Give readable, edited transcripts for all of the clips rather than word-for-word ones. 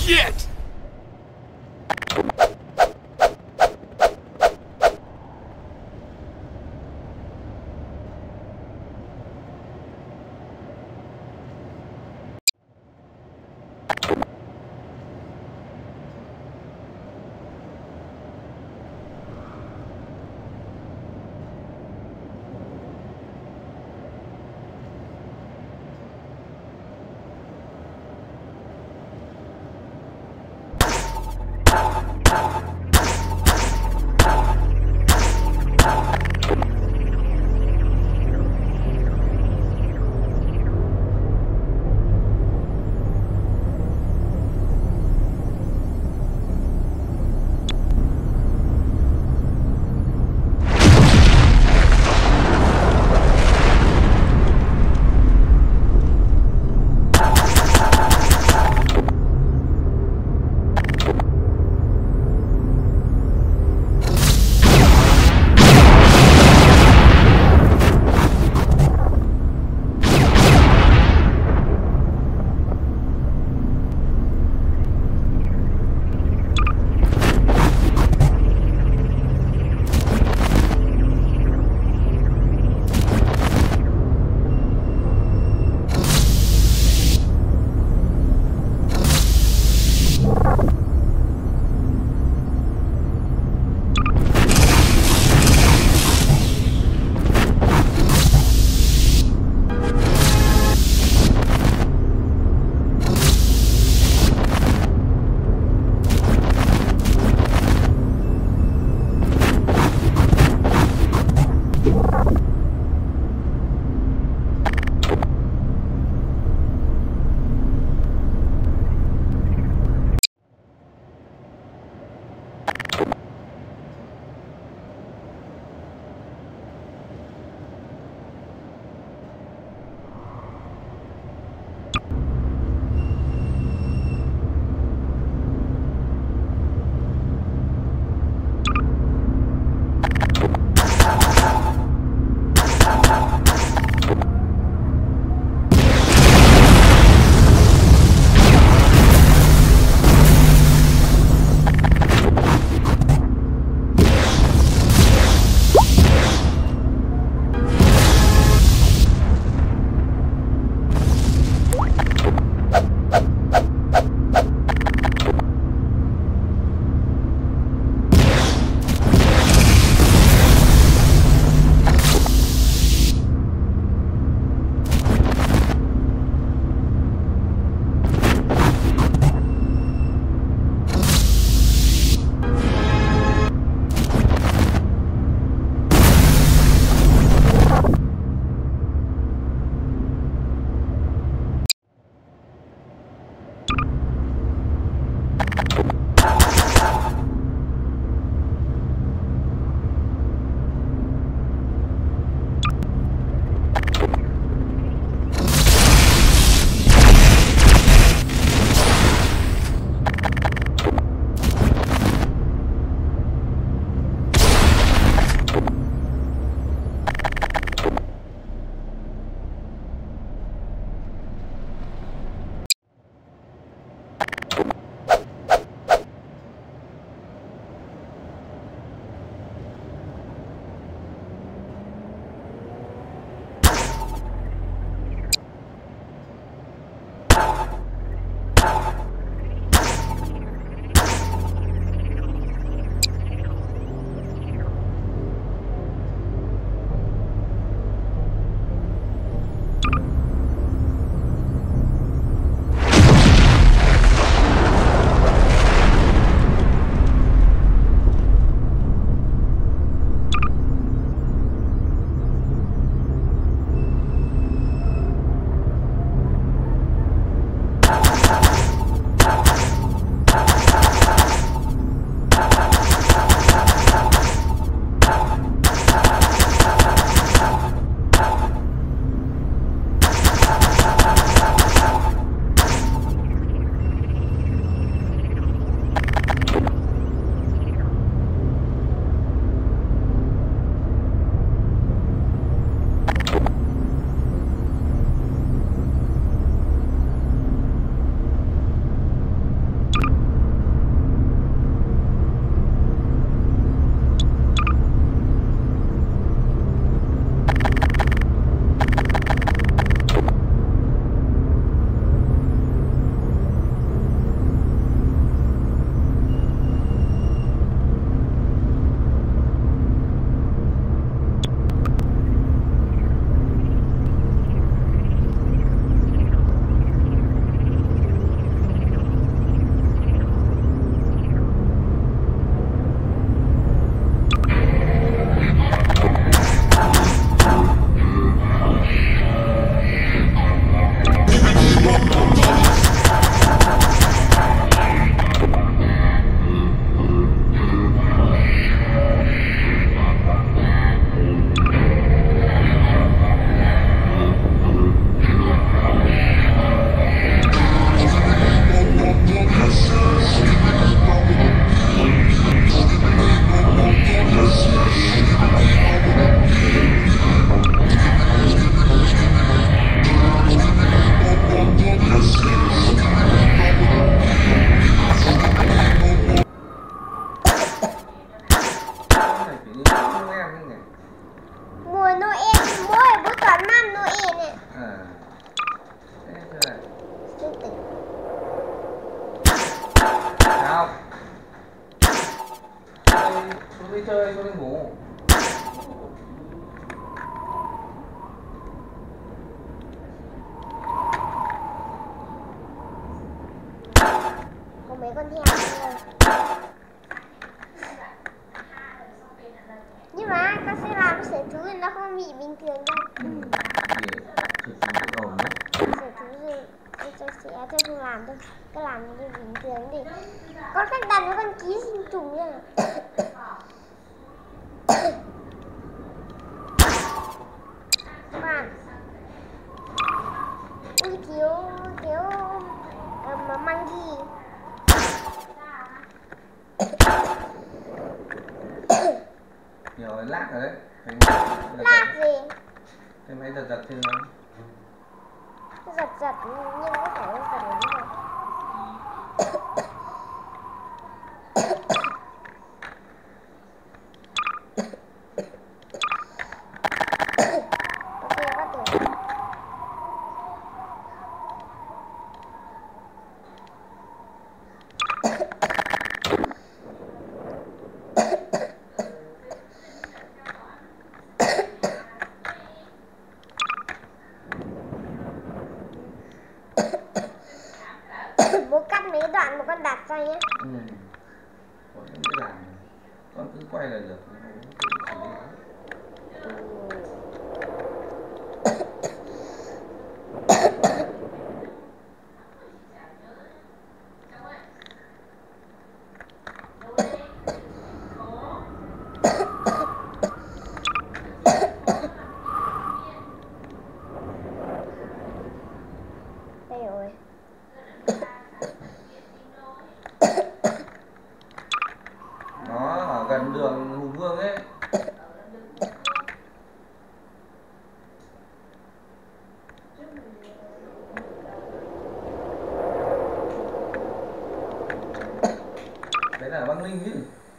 Shit! đi chơi, không đi ngủ. Có mấy con heo nữa. Nhưng mà con sẽ làm sở thú thì nó không bị bình thường đâu. Sở thú thì tôi sẽ không làm đâu. Cứ làm như bình thường đi. Con cách đặt với con ký sinh trùng nha. Bạn ui kiểu mà mang gì Nhiều lát rồi đấy. lát gì Thế máy giật giật thêm không? giật giật nhưng có phải giật lắm rồi. Ok bắt đầu. Bố cắt mấy cái đoạn mà con đặt ra nhé. Con dễ dàng. Con cứ quay là được. Đây rồi. Nó ở gần đường Hùng Vương ấy. Đấy là băng Linh chứ.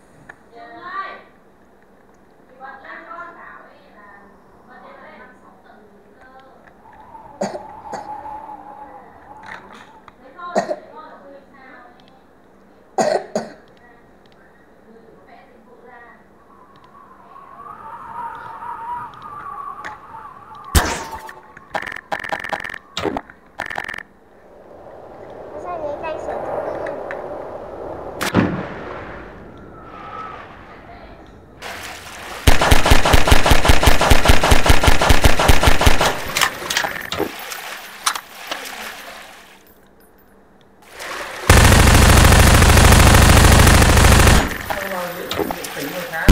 Sao nhảy canh sở thú nha. Tính một khá.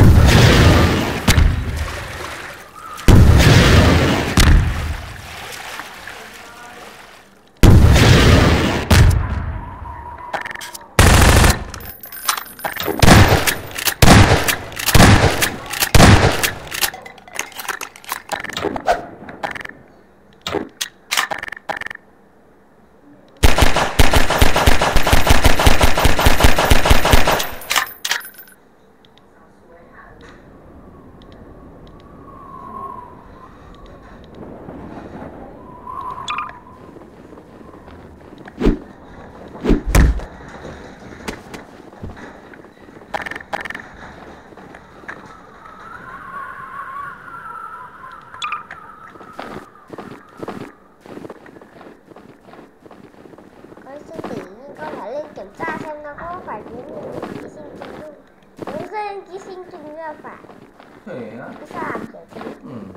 Con sư tỷ nhưng con phải lên kiểm tra xem nó có phải biến thành ký sinh trùng không. Nếu rơi ký sinh trùng là phải. Thể á. Cái sao làm kiểu thế.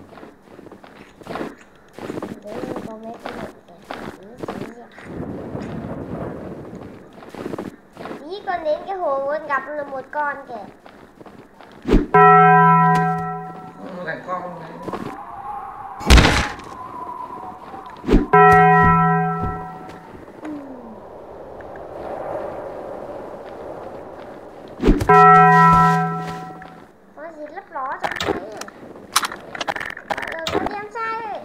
Đấy có mấy cái này kìa. Tí con đến cái hồ con gặp là một con kìa. Lại con này. Có gì lấp ló trong đấy à? Rồi con đi ăn sai rồi.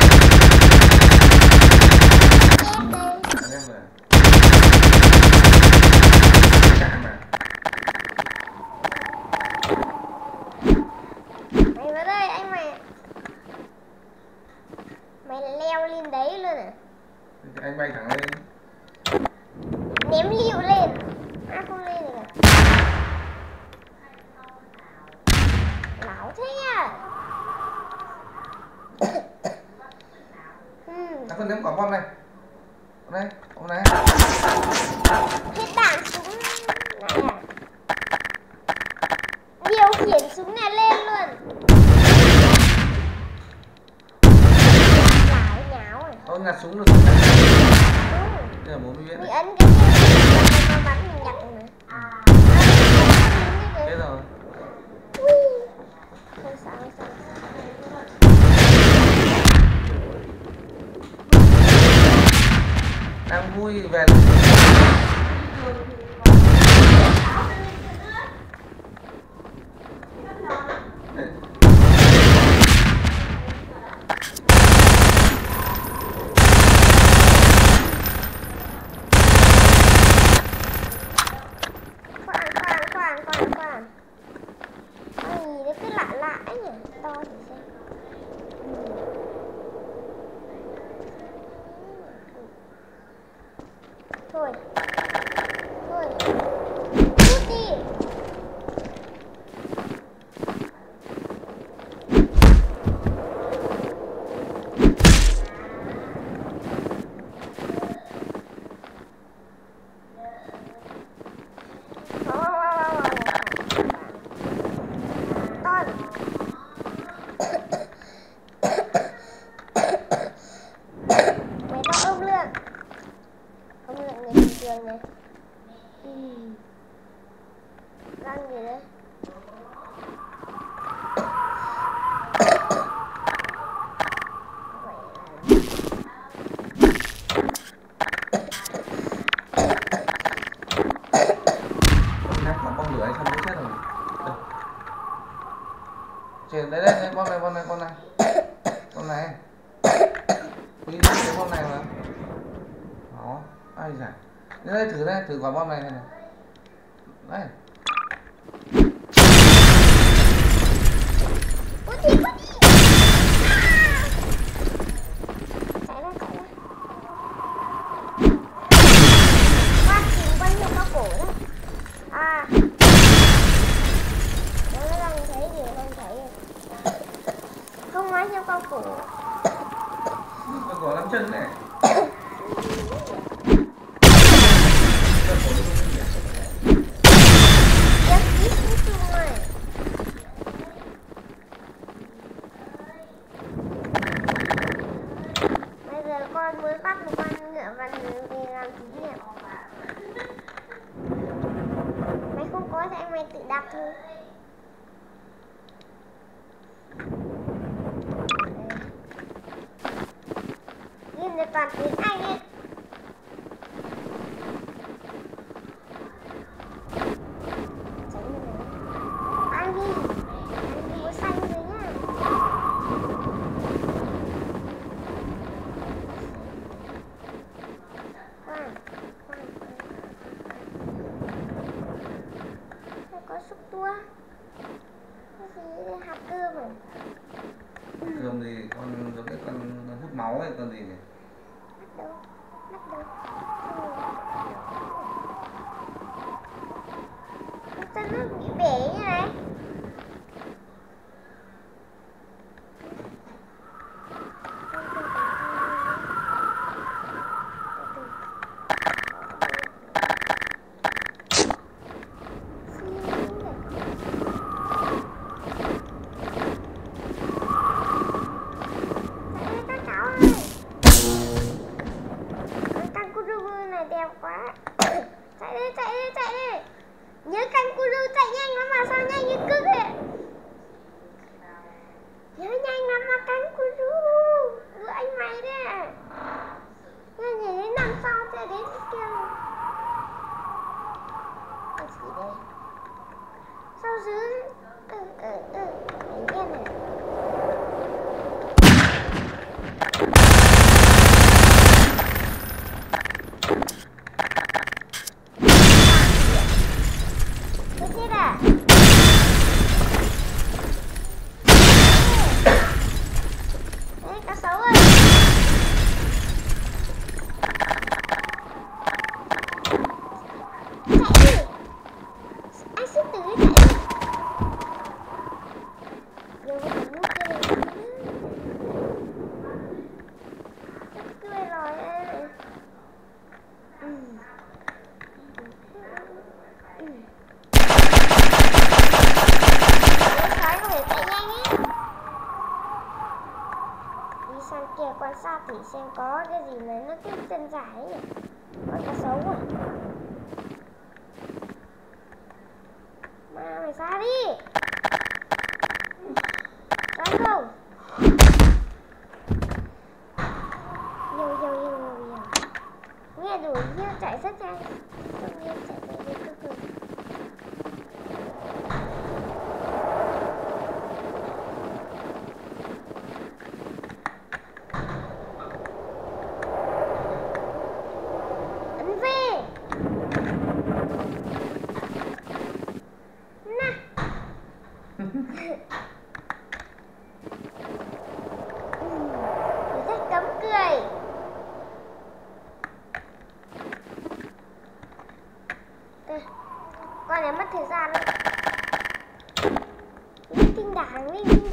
Chết đi. Anh em à. Cạn mà. Mày vào đây anh mày. Mày leo lên đấy luôn à? Anh bay thẳng lên. Ném liệu lên. À không lên được à? thế à? Nó có ném quả bom này. Đây, hôm nay. Hết đạn súng này à? Điều khiển súng này lên luôn. Láo nháo à? Ôi, ngạt súng được. Đây là bố mới biết. Mình ấn cái kia nó bắn mình nhặt mà. Thế rồi. Không sao, không sao. Đang vui về. Khoan. Ai nó cứ lạ lạ ấy nhỉ? To thử xem. Thôi. Cút đi. Mày tao ôm lượng người bình thường này. Răng gì đấy. Ném quả bom lửa xong mới chết rồi. Trên đấy, con này. Đi cái bom này mà. Đó, ai già. Đây, thử quả bom này này. Đây. Cút đi. Chạy ra. Quát chìm quanh theo cao cổ đó. À. Nó đang thấy gì không thấy. Không nói theo cao cổ. Con có 5 chân này. Bây giờ con mới bắt một con ngựa văn về làm thí nghiệm. Mày không có thì anh mày tự đạp thôi. Ghi được toàn tiếng Anh ấy. Anh đi có xanh rồi nhá. Khoan. Đây có xúc tua. Cái gì đây, hạt cơm à? Cơm thì con giống cái con hút máu ấy, con gì nhỉ? Bắt đầu. Sao nó bị bể như này? Đẹp quá. Chạy đi. Nhớ kangaroo chạy nhanh lắm mà sao nhanh như cứt ấy. Nhớ nhanh lắm mà kangaroo. Đứa anh mày đấy. Nhớ nhảy đến đằng sau chạy đến kia. Cái gì đây? Sao dưới? Đen này. Chết à? Đấy, cá sấu ơi. Chạy đi. Anh sư tử chạy đi. gì mà nó cái chân dài ấy nhỉ? Con cá sấu à? Mà mày ra đi. Ra không? Nhiều. Nghe đuổi kia chạy rất nhanh. Tự nhiên chạy về đi cực cực. Ấn V. Nè. Rất cấm cười. Con này mất thời gian đấy. Linh tinh đảng.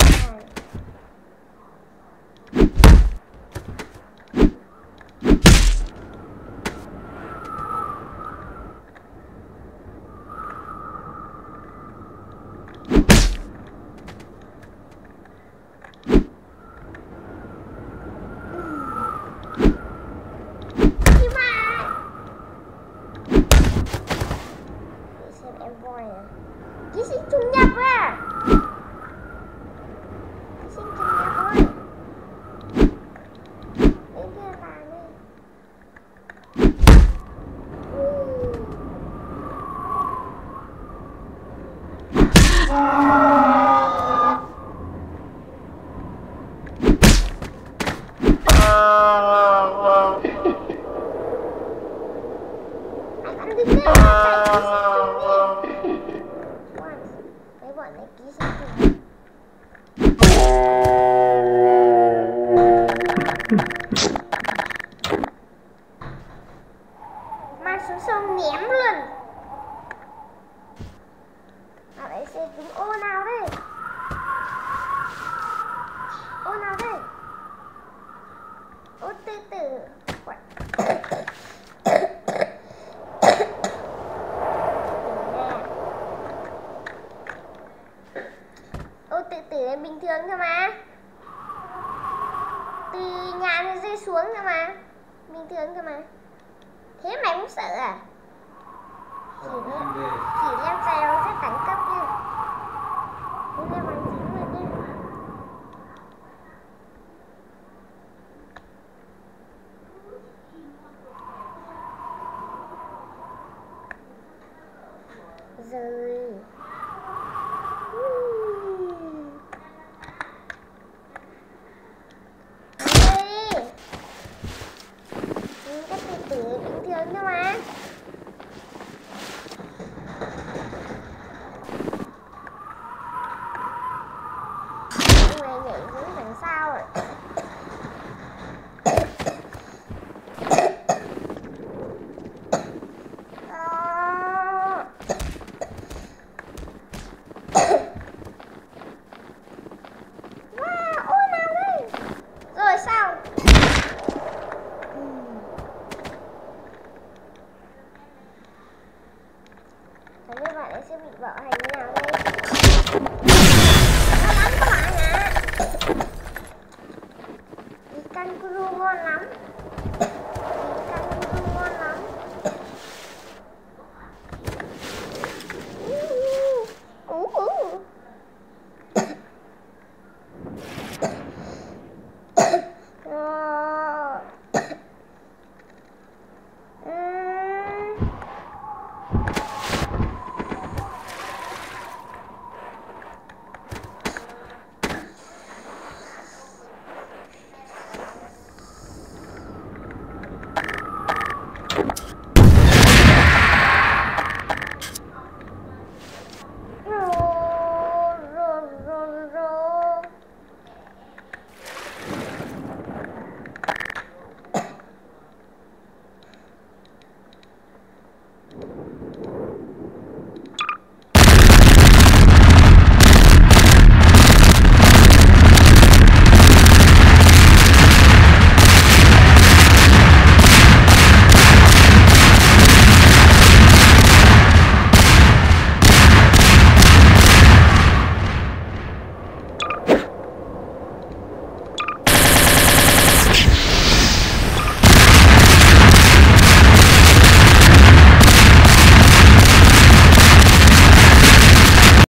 Ký sinh trùng nhập à? Ký sinh trùng nhập ơi. Bên kia vàng đây. Anh ăn đi nữa. Cái bọn này ký sinh trùng. Mang xuống sông ném luôn. À đấy sẽ trúng ô nào đây? Ô nào đây? Ô từ từ. Tự tử là bình thường thôi mà. Từ nhà nó rơi xuống thôi mà. Bình thường thôi mà. Thế mày cũng sợ à? Chỉ leo trèo rất đẳng cấp nha. Không leo bằng chính luôn nha. Rồi. Bình thường thôi mà. Mày nhảy xuống đằng sau rồi. Wow, ôi nào đây? Rồi sao? Không biết bạn ấy sẽ bị bạo hành như nào đây.